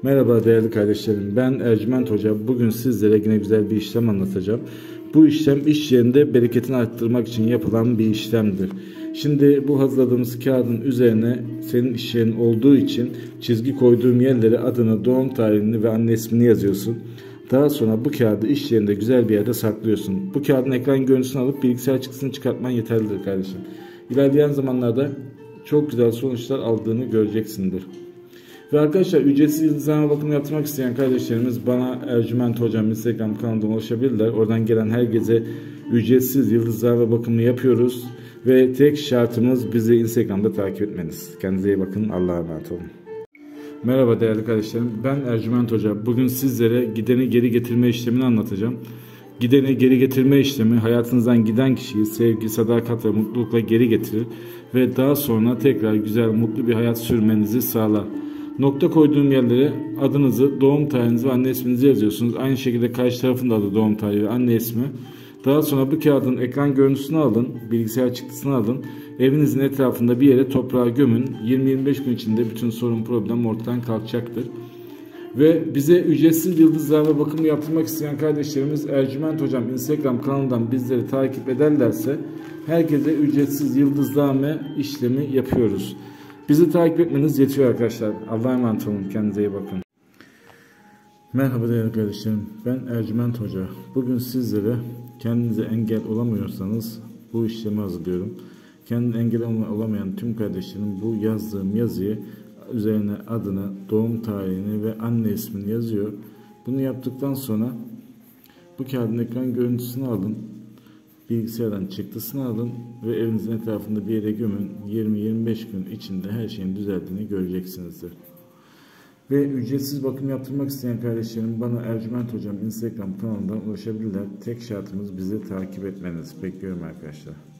Merhaba değerli kardeşlerim, ben Ercüment Hoca. Bugün sizlere yine güzel bir işlem anlatacağım. Bu işlem iş yerinde bereketini arttırmak için yapılan bir işlemdir. Şimdi bu hazırladığımız kağıdın üzerine senin iş yerin olduğu için çizgi koyduğum yerlere adını, doğum tarihini ve anne ismini yazıyorsun. Daha sonra bu kağıdı iş yerinde güzel bir yerde saklıyorsun. Bu kağıdın ekran görüntüsünü alıp bilgisayar çıktısını çıkartman yeterlidir kardeşim. İlerleyen zamanlarda çok güzel sonuçlar aldığını göreceksindir. Ve arkadaşlar, ücretsiz yıldızlama bakımı yaptırmak isteyen kardeşlerimiz bana Ercüment Hocam Instagram kanalından ulaşabilirler. Oradan gelen herkese ücretsiz yıldızlama bakımı yapıyoruz. Ve tek şartımız bizi Instagram'da takip etmeniz. Kendinize iyi bakın. Allah'a emanet olun. Merhaba değerli kardeşlerim. Ben Ercüment Hoca. Bugün sizlere gideni geri getirme işlemini anlatacağım. Gideni geri getirme işlemi hayatınızdan giden kişiyi sevgi, sadakat ve mutlulukla geri getirir. Ve daha sonra tekrar güzel, mutlu bir hayat sürmenizi sağlar. Nokta koyduğum yerlere adınızı, doğum tarihinizi ve anne isminizi yazıyorsunuz. Aynı şekilde karşı tarafın da adı, doğum tarihi ve anne ismi. Daha sonra bu kağıdın ekran görüntüsünü alın, bilgisayar çıktısını alın. Evinizin etrafında bir yere toprağa gömün. 20-25 gün içinde bütün sorun, problem ortadan kalkacaktır. Ve bize ücretsiz yıldızlama bakımı yaptırmak isteyen kardeşlerimiz Ercüment Hocam Instagram kanalından bizleri takip ederlerse herkese ücretsiz yıldızlama işlemi yapıyoruz. Bizi takip etmeniz yetiyor arkadaşlar. Allah'a emanet olun. Kendinize iyi bakın. Merhaba değerli kardeşlerim. Ben Ercüment Hoca. Bugün sizlere kendinize engel olamıyorsanız bu işlemi hazırlıyorum. Kendine engel olamayan tüm kardeşlerim bu yazdığım yazıyı üzerine adını, doğum tarihini ve anne ismini yazıyor. Bunu yaptıktan sonra bu kağıdın ekran görüntüsünü alın. Bilgisayardan çıktısını alın ve evinizin etrafında bir yere gömün. 20-25 gün içinde her şeyin düzeldiğini göreceksinizdir. Ve ücretsiz bakım yaptırmak isteyen kardeşlerim bana Ercüment Hocam Instagram kanalından ulaşabilirler. Tek şartımız bizi takip etmeniz. Bekliyorum arkadaşlar.